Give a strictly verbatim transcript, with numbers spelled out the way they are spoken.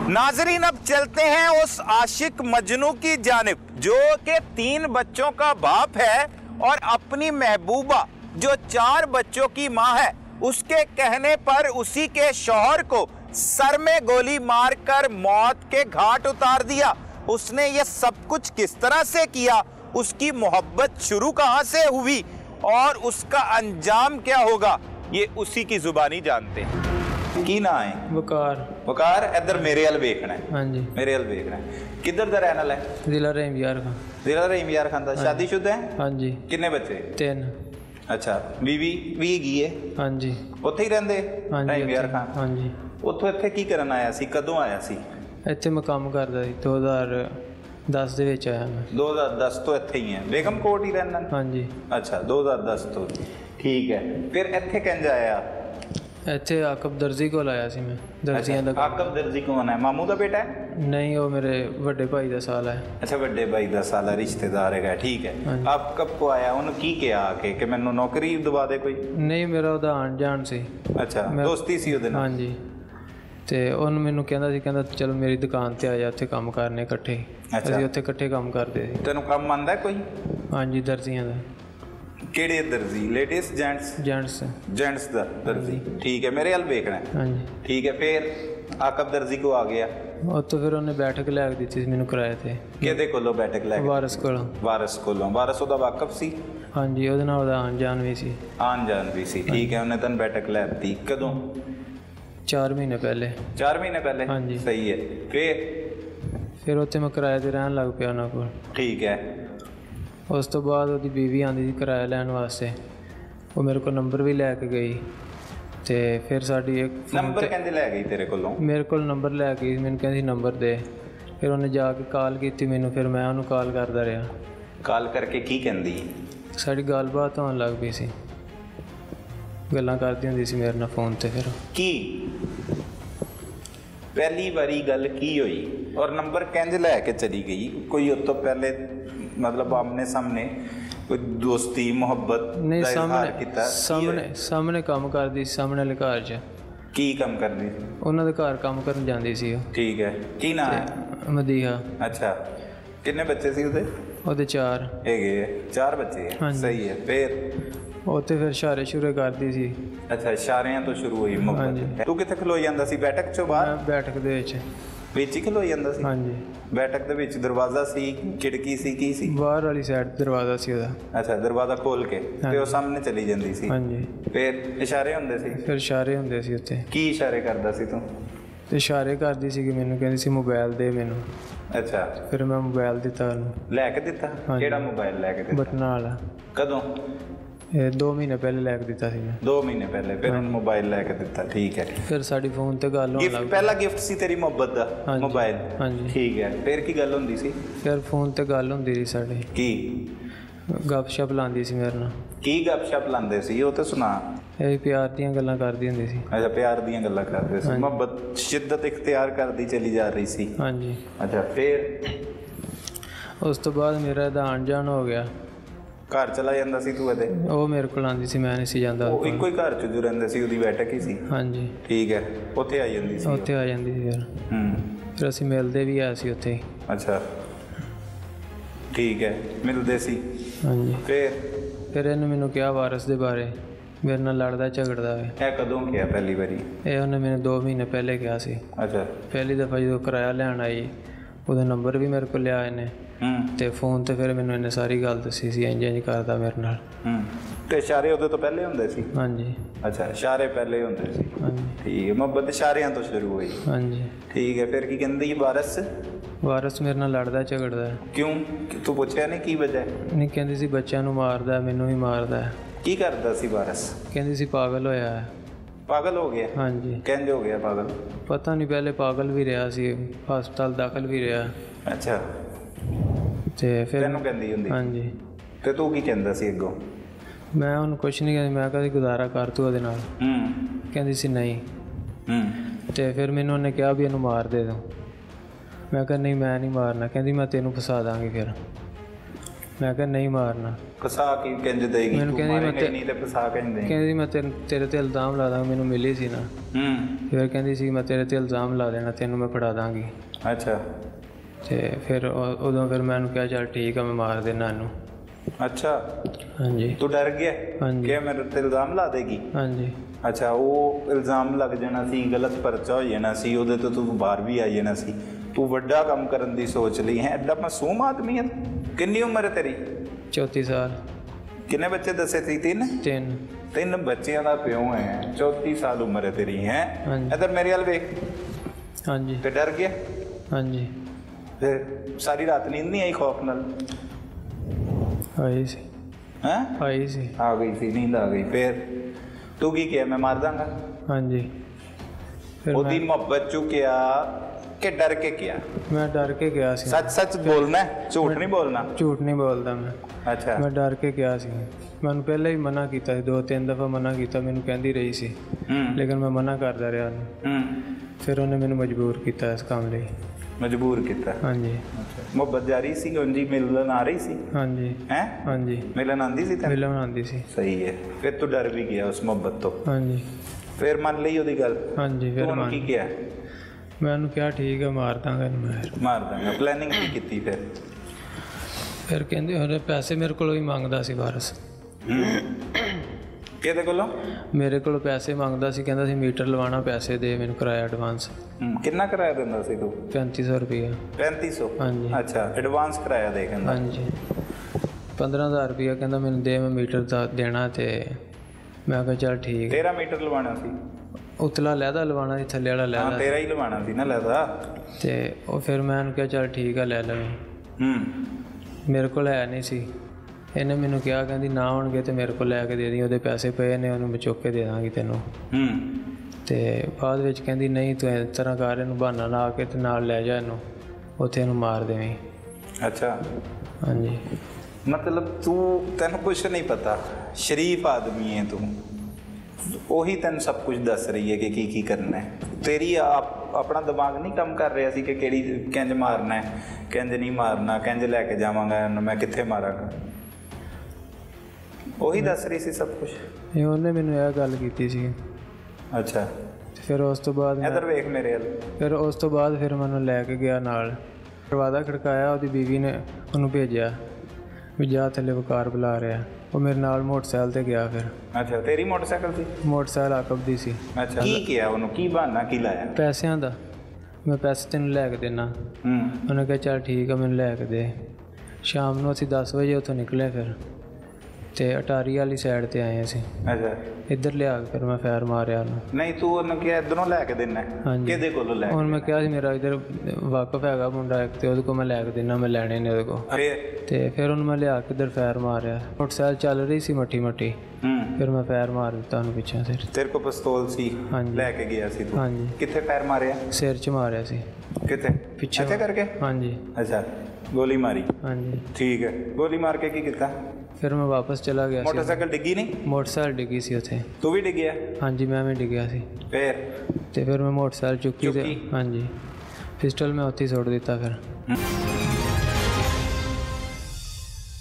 नाजरीन, अब चलते हैं उस आशिक मजनू की जानिब जो कि तीन बच्चों का बाप है और अपनी महबूबा जो चार बच्चों की माँ है, उसके कहने पर उसी के शौहर को सर में गोली मारकर मौत के घाट उतार दिया। उसने ये सब कुछ किस तरह से किया, उसकी मोहब्बत शुरू कहाँ से हुई और उसका अंजाम क्या होगा, ये उसी की जुबानी जानते हैं। की ना है वकार वकार इधर मेरे अल वेखना है। हाँ जी, मेरे अल वेखना है। किधर दा रहने वाला है? जिला रहीम यार खान। जिला रहीम यार खान दा। शादीशुदा है? हाँ जी। कितने बच्चे? तीन। अच्छा, बीवी भी गई है? हाँ जी। उत्थे ही रहंदे? हाँ जी, रहीम यार खान। हाँ जी। उत्थों इत्थे की करन आया सी, कदों आया सी? ਇੱਥੇ ਮੈਂ ਕੰਮ ਕਰਦਾ ਸੀ दो हज़ार दस ਦੇ ਵਿੱਚ ਆਇਆ ਮੈਂ। दो हज़ार दस ਤੋਂ ਇੱਥੇ ਹੀ ਹੈ, ਬੇਗਮ ਕੋਟ ਹੀ ਰਹਿੰਦਾ? हाँ जी। अच्छा, दो हज़ार दस ਤੋਂ ਠੀਕ ਹੈ। ਫਿਰ ਇੱਥੇ ਕਿੰਜ ਆਇਆ? ਇੱਥੇ ਆਕਬ ਦਰਜੀ ਕੋਲ ਆਇਆ ਸੀ ਮੈਂ, ਦਰਜੀਆਂ ਦਾ। ਆਕਬ ਦਰਜੀ ਕੌਣ ਹੈ? ਮਾਮੂ ਦਾ ਬੇਟਾ ਹੈ? ਨਹੀਂ, ਉਹ ਮੇਰੇ ਵੱਡੇ ਭਾਈ ਦਾ ਸਾਲ ਹੈ। ਅੱਛਾ, ਵੱਡੇ ਭਾਈ ਦਾ ਸਾਲ ਹੈ, ਰਿਸ਼ਤੇਦਾਰ ਹੈਗਾ। ਠੀਕ ਹੈ। ਆਪ ਕਬ ਕੋ ਆਇਆ? ਉਹਨੂੰ ਕੀ ਕਿਹਾ ਆ ਕੇ ਕਿ ਮੈਨੂੰ ਨੌਕਰੀ ਦਵਾ ਦੇ ਕੋਈ? ਨਹੀਂ, ਮੇਰਾ ਉਹਦਾ ਆਣ ਜਾਣ ਸੀ। ਅੱਛਾ, ਦੋਸਤੀ ਸੀ ਉਹਦੇ ਨਾਲ? ਹਾਂਜੀ। ਤੇ ਉਹਨੂੰ ਮੈਨੂੰ ਕਹਿੰਦਾ ਸੀ, ਕਹਿੰਦਾ ਚਲੋ ਮੇਰੀ ਦੁਕਾਨ ਤੇ ਆ ਜਾ, ਉੱਥੇ ਕੰਮ ਕਰਨੇ ਇਕੱਠੇ। ਅਸੀਂ ਉੱਥੇ ਇਕੱਠੇ ਕੰਮ ਕਰਦੇ ਸੀ। ਤੈਨੂੰ ਕੰਮ ਆਉਂਦਾ ਕੋਈ? ਹਾਂਜੀ, ਦਰਜੀਆਂ ਦਾ। ਕਿਹੜੇ ਦਰਜੀ? Ladies gents? ਜੈਂਟਸ। ਜੈਂਟਸ ਦਾ ਦਰਜੀ। ਠੀਕ ਹੈ, ਮੇਰੇ ਵੱਲ ਵੇਖਣਾ। ਹਾਂਜੀ ਠੀਕ ਹੈ। ਫਿਰ ਆਕਬ ਦਰਜੀ ਕੋ ਆ ਗਿਆ? ਉੱਥੋਂ ਫਿਰ ਉਹਨੇ ਬੈਠਕ ਲੈ ਕੇ ਦਿੱਤੀ ਸੀ ਮੈਨੂੰ ਕਿਰਾਏ ਤੇ। ਕਿਹਦੇ ਕੋਲੋਂ ਬੈਠਕ ਲੈ ਕੇ? ਵਾਰਸ ਕੋਲੋਂ। ਵਾਰਸ ਕੋਲੋਂ। ਵਾਰਸ ਉਹਦਾ ਵਾਕਫ ਸੀ? ਹਾਂਜੀ, ਉਹਦੇ ਨਾਲ ਉਹਦਾ ਆਣ ਜਾਣ ਵੀ ਸੀ। ਆਣ ਜਾਣ ਵੀ ਸੀ, ਠੀਕ ਹੈ। ਉਹਨੇ ਤੈਨੂੰ ਬੈਠਕ ਲੈ ਦਿੱਤੀ ਕਦੋਂ? ਚਾਰ ਮਹੀਨੇ ਪਹਿਲੇ। ਚਾਰ ਮਹੀਨੇ ਪਹਿਲੇ? ਹਾਂਜੀ। ਸਹੀ ਹੈ। ਫਿਰ ਫਿਰ ਉੱਥੇ ਮੈਂ ਕਿਰਾਏ ਤੇ ਰਹਿਣ ਲੱਗ ਪਿਆ ਉਹਨਾਂ ਕੋਲ। ਠੀਕ ਹੈ। ਉਸ ਤੋਂ ਬਾਅਦ ਉਹਦੀ ਬੀਵੀ ਆਉਂਦੀ ਸੀ ਕਿਰਾਇਆ ਲੈਣ ਵਾਸਤੇ, ਉਹ ਮੇਰੇ ਕੋਲ ਨੰਬਰ ਵੀ ਲੈ ਕੇ ਗਈ। ਤੇ ਫਿਰ ਸਾਡੀ ਇੱਕ ਨੰਬਰ ਕਹਿੰਦੇ ਲੈ ਗਈ ਤੇਰੇ ਕੋਲੋਂ? ਮੇਰੇ ਕੋਲ ਨੰਬਰ ਲੈ ਗਈ, ਮੈਨੂੰ ਕਹਿੰਦੀ ਨੰਬਰ ਦੇ। ਫਿਰ ਉਹਨੇ ਜਾ ਕੇ ਕਾਲ ਕੀਤੀ ਮੈਨੂੰ, ਫਿਰ ਮੈਂ ਉਹਨੂੰ ਕਾਲ ਕਰਦਾ ਰਿਹਾ। ਕਾਲ ਕਰਕੇ ਕੀ ਕਹਿੰਦੀ? ਸਾਡੀ ਗੱਲਬਾਤ ਹੋਣ ਲੱਗ ਪਈ ਸੀ, ਗੱਲਾਂ ਕਰਦੀ ਹੁੰਦੀ ਸੀ ਮੇਰੇ ਨਾਲ ਫੋਨ ਤੇ। ਫਿਰ ਕੀ ਪਹਿਲੀ ਵਾਰੀ ਗੱਲ ਕੀ ਹੋਈ ਔਰ ਨੰਬਰ ਕਿੰਜ ਲੈ ਕੇ ਚਲੀ ਗਈ? ਕੋਈ ਉਸ ਤੋਂ ਪਹਿਲੇ मतलब आमने सामने कोई दोस्ती मोहब्बत नहीं? सामने ਕੀਤਾ? ਸਾਹਮਣੇ ਸਾਹਮਣੇ ਕੰਮ ਕਰਦੀ ਸੀ, ਸਾਹਮਣੇ ਵਾਲੇ ਘਰ 'ਚ। ਕੀ ਕੰਮ ਕਰਦੀ ਸੀ? ਉਹਨਾਂ ਦੇ ਘਰ ਕੰਮ ਕਰਨ ਜਾਂਦੀ ਸੀ ਉਹ। ਠੀਕ ਹੈ। ਕੀ ਨਾਮ ਹੈ? ਮਦੀਹਾ। ਅੱਛਾ, ਕਿੰਨੇ ਬੱਚੇ ਸੀ ਉਹਦੇ? ਉਹਦੇ ਚਾਰ ਹੈਗੇ। ਚਾਰ ਬੱਚੇ ਹੈ, ਸਹੀ ਹੈ। ਫਿਰ ਉਹ ਤੇ ਫਿਰ ਇਸ਼ਾਰੇ ਸ਼ੁਰੂ ਕਰਦੀ ਸੀ। ਅੱਛਾ, ਇਸ਼ਾਰਿਆਂ ਤੋਂ ਸ਼ੁਰੂ ਹੋਈ ਮੁਹੱਬਤ। ਤੂੰ ਕਿੱਥੇ ਖਲੋ ਜਾਂਦਾ ਸੀ ਬੈਠਕ 'ਚੋਂ ਬਾਹਰ? ਬੈਠਕ ਦੇ ਵਿੱਚ ਵਿੱਚ ਹੀ ਖਲੋ ਜਾਂਦਾ ਸੀ? ਹਾਂਜੀ। ਬੈਠਕ ਦੇ ਵਿੱਚ ਦਰਵਾਜ਼ਾ ਸੀ, ਖਿੜਕੀ ਸੀ, ਕੀ ਸੀ? ਬਾਹਰ ਵਾਲੀ ਸਾਈਡ ਦਰਵਾਜ਼ਾ ਸੀ ਉਹਦਾ। ਅੱਛਾ, ਦਰਵਾਜ਼ਾ ਖੋਲ ਕੇ ਤੇ ਉਹ ਸਾਹਮਣੇ ਚਲੀ ਜਾਂਦੀ ਸੀ? ਹਾਂਜੀ। ਫਿਰ ਇਸ਼ਾਰੇ ਹੁੰਦੇ ਸੀ? ਫਿਰ ਇਸ਼ਾਰੇ ਹੁੰਦੇ ਸੀ ਉੱਥੇ। ਕੀ ਇਸ਼ਾਰੇ ਕਰਦਾ ਸੀ ਤੂੰ? ਇਸ਼ਾਰੇ ਕਰਦੀ ਸੀ ਕਿ ਮੈਨੂੰ ਕਹਿੰਦੀ ਸੀ ਮੋਬਾਈਲ ਦੇ ਮੈਨੂੰ। ਅੱਛਾ। ਫਿਰ ਮੈਂ ਮੋਬਾਈਲ ਦਿੱਤਾ ਉਹਨੂੰ। ਲੈ ਕੇ ਦਿੱਤਾ? ਕਿਹੜਾ ਮੋਬਾਈਲ ਲੈ ਕੇ ਦਿੱਤਾ? ਬਟਨਾਂ ਵਾਲਾ। ਕਦੋਂ? ਇਹ ਦੋ ਮਹੀਨੇ ਪਹਿਲੇ ਲੈ ਕੇ ਦਿੱਤਾ ਸੀ ਮੈਂ। ਦੋ ਮਹੀਨੇ ਪਹਿਲੇ ਫਿਰ ਉਹਨੂੰ ਮੋਬਾਈਲ ਲੈ ਕੇ ਦਿੱਤਾ। ਠੀਕ ਹੈ। ਫਿਰ ਸਾਡੀ ਫੋਨ ਤੇ ਗੱਲ ਹੋਣ ਲੱਗ। ਪਹਿਲਾ ਗਿਫਟ ਸੀ ਤੇਰੀ ਮੁਹੱਬਤ ਦਾ ਮੋਬਾਈਲ? ਹਾਂਜੀ। ਠੀਕ ਹੈ। ਫਿਰ ਕੀ ਗੱਲ ਹੁੰਦੀ ਸੀ? ਫਿਰ ਫੋਨ ਤੇ ਗੱਲ ਹੁੰਦੀ ਸੀ ਸਾਡੀ। ਕੀ ਗੱਪਸ਼ਪ ਲਾਉਂਦੀ ਸੀ ਮੇਰੇ ਨਾਲ? ਕੀ ਗੱਪਸ਼ਪ ਲਾਉਂਦੇ ਸੀ ਉਹ ਤਾਂ ਸੁਣਾ। ਇਹ ਪਿਆਰ ਦੀਆਂ ਗੱਲਾਂ ਕਰਦੀ ਹੁੰਦੀ ਸੀ। ਅੱਛਾ, ਪਿਆਰ ਦੀਆਂ ਗੱਲਾਂ ਕਰਦੇ ਸੀ। ਮੁਹੱਬਤ ਸ਼ਿੱਦਤ ਇਖਤਿਆਰ ਕਰਦੀ ਚਲੀ ਜਾ ਰਹੀ ਸੀ? ਹਾਂਜੀ। ਅੱਛਾ, ਫਿਰ ਉਸ ਤੋਂ ਬਾਅਦ ਮੇਰਾ ਇਹਦਾ ਆਉਣ ਜਾਣ ਹੋ ਗਿਆ। ਘਰ ਚਲਾ ਜਾਂਦਾ ਸੀ ਤੂੰ ਇਹਦੇ? ਉਹ ਮੇਰੇ ਕੋਲ ਆਉਂਦੀ ਸੀ, ਮੈਂ ਨਹੀਂ ਸੀ ਜਾਂਦਾ। ਉਹ ਇੱਕੋ ਹੀ ਘਰ 'ਚ ਜੋ ਰਹਿੰਦੇ ਸੀ, ਉਹਦੀ ਬੈਠਕ ਹੀ ਸੀ? ਹਾਂਜੀ। ਠੀਕ ਹੈ। ਉੱਥੇ ਆ ਜਾਂਦੀ ਸੀ? ਉੱਥੇ ਆ ਜਾਂਦੀ ਸੀ। ਫਿਰ ਹੂੰ ਫਿਰ ਅਸੀਂ ਮਿਲਦੇ ਵੀ ਆਏ ਸੀ ਉੱਥੇ ਹੀ। ਅੱਛਾ, ਠੀਕ ਹੈ। ਮਿਲਦੇ ਸੀ? ਹਾਂਜੀ। ਫਿਰ ਫਿਰ ਇਹਨੇ ਮੈਨੂੰ ਕਿਹਾ ਵਾਰਸ ਦੇ ਬਾਰੇ, ਮੇਰੇ ਨਾਲ ਲੜਦਾ ਝਗੜਦਾ ਹੈ। ਇਹ ਕਦੋਂ ਕਿਹਾ ਪਹਿਲੀ ਵਾਰੀ? ਇਹ ਉਹਨੇ ਮੈਨੂੰ ਦੋ ਮਹੀਨੇ ਪਹਿਲੇ ਕਿਹਾ ਸੀ। ਅੱਛਾ। ਪਹਿਲੀ ਦਫਾ ਜਦੋਂ ਕਿਰਾਇਆ ਲੈਣ ਆਈ, ਉਹਦਾ ਨੰਬਰ ਵੀ ਮੇਰੇ ਕੋਲ ਲਿਆ ਇਹਨੇ ਤੇ ਫੋਨ ਤੇ ਫਿਰ ਮੈਨੂੰ ਇਹਨੇ ਸਾਰੀ ਗੱਲ ਦੱਸੀ ਸੀ, ਇੰਝ ਇੰਝ ਕਰਦਾ ਮੇਰੇ ਨਾਲ। ਤੇ ਇਸ਼ਾਰੇ ਉਹਦੇ ਤੋਂ ਪਹਿਲੇ ਹੁੰਦੇ ਸੀ? ਹਾਂਜੀ। ਅੱਛਾ, ਇਸ਼ਾਰੇ ਪਹਿਲੇ ਹੁੰਦੇ ਸੀ। ਹਾਂਜੀ। ਠੀਕ ਹੈ। ਮੁਹੱਬਤ ਇਸ਼ਾਰਿਆਂ ਤੋਂ ਸ਼ੁਰੂ ਹੋਈ? ਹਾਂਜੀ। ਠੀਕ ਹੈ। ਫਿਰ ਕੀ ਕਹਿੰਦੀ ਵਾਰਸ? ਵਾਰਸ ਮੇਰੇ ਨਾਲ ਲੜਦਾ ਝਗੜਦਾ। ਕਿਉਂ? ਤੂੰ ਪੁੱਛਿਆ ਨਹੀਂ ਕੀ ਵਜ੍ਹਾ? ਨਹੀਂ, ਕਹਿੰਦੀ ਸੀ ਬੱਚਿਆਂ ਨੂੰ ਮਾਰਦਾ, ਮੈਨੂੰ ਵੀ ਮਾਰਦਾ। ਕੀ ਕਰਦਾ ਸੀ ਵਾਰਸ? ਕਹਿੰਦੀ ਸੀ ਪਾਗਲ ਹੋਇਆ ਹੈ। ਪਾਗਲ ਹੋ ਗਿਆ? ਹਾਂਜੀ। ਕਿੰਝ ਹੋ ਗਿਆ ਪਾਗਲ? ਪਤਾ ਨਹੀਂ, ਪਹਿਲੇ ਪਾਗਲ ਵੀ ਰਿਹਾ ਸੀ, ਹਸਪਤਾਲ ਦਾਖਲ ਵੀ ਰਿਹਾ। ਅੱਛਾ। ਤੇ ਫਿਰ ਤੈਨੂੰ ਕਹਿੰਦੀ ਹੁੰਦੀ? ਹਾਂਜੀ। ਤੇ ਤੂੰ ਕੀ ਕਹਿੰਦਾ ਸੀ ਅੱਗੋਂ? ਮੈਂ ਉਹਨੂੰ ਕੁਛ ਨਹੀਂ ਕਹਿੰਦੀ, ਮੈਂ ਕਹਿੰਦੀ ਗੁਜ਼ਾਰਾ ਕਰ ਤੂੰ ਉਹਦੇ ਨਾਲ। ਹੂੰ। ਕਹਿੰਦੀ ਸੀ ਨਹੀਂ। ਹੂੰ। ਤੇ ਫਿਰ ਮੈਨੂੰ ਉਹਨੇ ਕਿਹਾ ਵੀ ਇਹਨੂੰ ਮਾਰ ਦੇ ਦੋ। ਮੈਂ ਕਿਹਾ ਨਹੀਂ, ਮੈਂ ਨਹੀਂ ਮਾਰਨਾ। ਕਹਿੰਦੀ ਮੈਂ ਤੈਨੂੰ ਫਸਾ ਦਾਂਗੀ। ਫਿਰ मैं कहा नहीं मारना। फसा की कंज देगी मैंने कहनी मैं नहीं ते फसा कंज देगी कहती मैं तेरे तेरे ते इल्ज़ाम ला दांगा, मैनू मिली सी ना हम्म फिर कहती सी मैं तेरे ते इल्ज़ाम ला देना, तेनू मैं फड़ा दांगी। अच्छा ते फिर उदों फिर मैं कहा चल ठीक है मैं मार देना इनू। अच्छा हाँ जी। तू डर गया हाँ जी। कि मेरे ते इल्ज़ाम ला देगी? हाँ जी। अच्छा वो इल्ज़ाम लग जाना सी, गलत परचा हो जाना सी, ਉਹਦੇ ਤੋਂ ਤੂੰ ਬਾਹਰ ਵੀ ਆ ਜਾਣਾ ਸੀ। ਤੂੰ ਵੱਡਾ ਕੰਮ ਕਰਨ ਦੀ ਸੋਚ ਲਈ ਹੈ, ਐਡਾ ਮਾਸੂਮ ਆਦਮੀ ਹੈ। ਕਿੰਨੀ ਉਮਰ ਹੈ ਤੇਰੀ? चौथी साल। ਕਿੰਨੇ ਬੱਚੇ ਦੱਸੇ ਸੀ? ਤਿੰਨ। तीन। ਤਿੰਨ ਬੱਚਿਆਂ ਦਾ ਪਿਓ ਹੈ, ਚੌਥੀ ਸਾਲ ਉਮਰ ਹੈ ਤੇਰੀ ਹੈ। हाँ जी। ਇੱਧਰ ਮੇਰੇ ਵੱਲ ਵੇਖ। हाँ जी। ਤੇ ਡਰ ਗਿਆ? हाँ जी। ਫਿਰ ਸਾਰੀ ਰਾਤ ਨੀਂਦ ਨਹੀਂ ਆਈ ਖੌਫ ਨਾਲ? आई सी। हैं आई सी। आ गई थी, नींद आ गई। फिर तू की किया? मैं मार दांगा। हाँ जी। फिर ओदी मोहब्बत चू किया कि डर के किया? मैं डर के गया सी। सच सच बोलना है, झूठ नहीं बोलना? झूठ नहीं बोलता मैं। अच्छा। मैं डर के गया सी, मैंने पहले ही मना किया, दो तीन दफ़ा मना किया, मैंने कहती रही सी लेकिन मैं मना करता रहा। फिर उन्हें मैंने मजबूर किया इस काम लिए। मजबूर किया? हाँ जी। मोहब्बत जारी सी? जी मिलन आ रही सी? हाँ जी। हैं? हाँ जी। मिलन आंदी सी? मिलन आंदी सी। सही है। फिर तू डर भी गया उस मोहब्बत तो? हाँ जी। फिर मान ली ओदी गल? हाँ जी। फिर मान की किया? मैंने क्या ठीक है मार दांगा मैं। मार दांगा। प्लानिंग की की फिर? फिर कहते पैसे मेरे को ही मंगदा सी वारस। किहदे कोलों? मेरे को पैसे मंगदा सी, कहंदा सी मीटर लवाना, पैसे दे मैनू किराया एडवांस। कितना किराया दिंदा सी तू? पैंती सौ रुपया। पैंती सौ? हाँ जी। अच्छा एडवांस किराया दे कहंदा? हाँ जी। पंद्रह हज़ार रुपया कहंदा मैनू दे, मैं मीटर दा देना। ते मैं कहा चल ठीक। तेरा मीटर लवाना सी? उतला लैदा लवाना सी, थल्ले वाला लैदा। हाँ तेरा ही लवाना सी ना लैदा। ते और फिर मैं कहा चल ठीक है लै लवीं। हम्म। मेरे को है नहीं सी, इन्हें मैनू कहा कहती ना होणगे तो मेरे को लैके दे दी, ਉਹਦੇ पैसे पे ने उन्होंने चुक के दे दांगी तेनों। ਤੇ ਬਾਅਦ ਵਿੱਚ ਕਹਿੰਦੀ ਨਹੀਂ ਤੂੰ ਇਸ ਤਰ੍ਹਾਂ ਕਰ, ਇਹਨੂੰ ਬਹਾਨਾ ਲਾ ਕੇ ਤੇ ਨਾਲ ਲੈ ਜਾ ਇਹਨੂੰ, ਉੱਥੇ ਇਹਨੂੰ ਮਾਰ ਦੇਵੀਂ। ਅੱਛਾ। ਹਾਂਜੀ। ਮਤਲਬ ਤੂੰ ਤੈਨੂੰ ਕੁਛ ਨਹੀਂ ਪਤਾ, ਸ਼ਰੀਫ ਆਦਮੀ ਹੈ ਤੂੰ, ਉਹੀ ਤੈਨੂੰ ਸਭ ਕੁਝ ਦੱਸ ਰਹੀ ਹੈ ਕਿ ਕੀ ਕੀ ਕਰਨਾ ਹੈ। ਤੇਰੀ ਆਪ ਆਪਣਾ ਦਿਮਾਗ ਨਹੀਂ ਕੰਮ ਕਰ ਰਿਹਾ ਸੀ ਕਿ ਕਿਹੜੀ ਕਿੰਝ ਮਾਰਨਾ ਹੈ, ਕਿੰਝ ਨਹੀਂ ਮਾਰਨਾ, ਕਿੰਝ ਲੈ ਕੇ ਜਾਵਾਂਗਾ ਇਹਨੂੰ, ਮੈਂ ਕਿੱਥੇ ਮਾਰਾਂਗਾ, ਉਹੀ ਦੱਸ ਰਹੀ ਸੀ ਸਭ ਕੁਝ। ਇਹ ਉਹਨੇ ਮੈਨੂੰ ਇਹ ਗੱਲ ਕੀਤੀ ਸੀ। ਅੱਛਾ। ਫਿਰ ਉਸ ਤੋਂ ਬਾਅਦ ਇੱਧਰ ਵੇਖ ਮੇਰੇ ਵੱਲ। ਫਿਰ ਉਸ ਤੋਂ ਬਾਅਦ ਫਿਰ ਮੈਨੂੰ ਲੈ ਕੇ ਗਿਆ ਨਾਲ, ਦਰਵਾਜ਼ਾ ਖੜਕਾਇਆ, ਉਹਦੀ ਬੀਵੀ ਨੇ ਉਹਨੂੰ ਭੇਜਿਆ ਵੀ ਜਾ ਥੱਲੇ ਵਕਾਰ ਬੁਲਾ ਰਿਹਾ। ਉਹ ਮੇਰੇ ਨਾਲ ਮੋਟਰਸਾਈਕਲ ਤੇ ਗਿਆ ਫਿਰ। ਅੱਛਾ ਤੇਰੀ ਮੋਟਰਸਾਈਕਲ ਸੀ? ਮੋਟਰਸਾਈਕਲ ਆਕਬ ਦੀ ਸੀ। ਅੱਛਾ ਕੀ ਕਿਹਾ ਉਹਨੂੰ, ਕੀ ਬਹਾਨਾ ਕੀ ਲਾਇਆ? ਪੈਸਿਆਂ ਦਾ, ਮੈਂ ਪੈਸੇ ਤੈਨੂੰ ਲੈ ਕੇ ਦੇਣਾ। ਉਹਨੇ ਕਿਹਾ ਚੱਲ ਠੀਕ ਆ ਮੈਨੂੰ ਲੈ ਕੇ ਦੇ। ਸ਼ਾਮ ਨੂੰ ਅਸੀਂ ਦਸ ਵਜੇ ਉੱਥੋਂ ਨਿਕਲੇ ਫਿਰ, ਤੇ ਅਟਾਰੀ ਵਾਲੀ ਸਾਈਡ ਤੇ ਆਏ ਅਸੀਂ। ਅੱਛਾ। ਇੱਧਰ ਲਿਆ ਕੇ ਫਿਰ ਮੈਂ ਫੈਰ ਮਾਰਿਆ ਉਹਨੂੰ। ਨਹੀਂ ਤੂੰ ਉਹਨੂੰ ਕਿਹਾ ਇੱਧਰੋਂ ਲੈ ਕੇ ਦੇਣਾ? ਕਿਹਦੇ ਕੋਲੋਂ ਲੈ? ਹੁਣ ਮੈਂ ਕਿਹਾ ਸੀ ਮੇਰਾ ਇੱਧਰ ਵਾਕਫ ਹੈਗਾ ਮੁੰਡਾ ਇੱਕ, ਤੇ ਉਹਦੇ ਕੋਲ ਮੈਂ ਲੈ ਕੇ ਦੇਣਾ, ਮੈਂ ਲੈਣੇ ਨੇ ਉਹਦੇ ਕੋਲ। ਤੇ ਫਿਰ ਉਹਨੂੰ ਮੈਂ ਲਿਆ ਕੇ ਇੱਧਰ ਫੈਰ ਮਾਰਿਆ। ਮੋਟਰਸਾਈਕਲ ਚੱਲ ਰਹੀ ਸੀ ਮੱਠੀ ਮੱਠੀ, ਫਿਰ ਮੈਂ ਫੈਰ ਮਾਰ ਦਿੱਤਾ ਉਹਨੂੰ ਪਿੱਛੋਂ। ਸਿਰ ਤੇਰੇ ਕੋਲ ਪਿਸਤੌਲ ਸੀ? ਹਾਂਜੀ। ਲੈ ਕੇ ਗਿਆ ਸੀ ਤੂੰ? ਹਾਂਜੀ। ਕਿੱਥੇ ਫੈਰ ਮਾਰਿਆ? ਸਿਰ 'ਚ ਮਾਰਿਆ ਸੀ। ਕਿੱਥੇ? ਪਿੱਛੇ ਕਰਕੇ? ਹਾਂਜੀ। ਅੱਛਾ ਗੋਲੀ ਮਾਰੀ? ਹਾਂਜੀ। ਠੀਕ ਹੈ। ਗੋਲੀ ਮਾਰ ਕੇ ਕੀ ਕੀਤਾ? ਫਿਰ ਮੈਂ ਵਾਪਸ ਚਲਾ ਗਿਆ। ਮੋਟਰਸਾਈਕਲ ਡਿੱਗੀ ਨਹੀਂ? ਮੋਟਰਸਾਈਕਲ ਡਿੱਗੀ ਸੀ ਉੱਥੇ। ਤੂੰ ਵੀ ਡਿੱਗਿਆ? ਹਾਂਜੀ ਮੈਂ ਵੀ ਡਿੱਗਿਆ ਸੀ। ਫਿਰ? ਤੇ ਫਿਰ ਮੈਂ ਮੋਟਰਸਾਈਕਲ ਚੁੱਕੀ ਤੇ ਹਾਂਜੀ ਪਿਸਟਲ ਮੈਂ ਉੱਥੇ ਹੀ ਸੁੱਟ ਦਿੱਤਾ ਫਿਰ।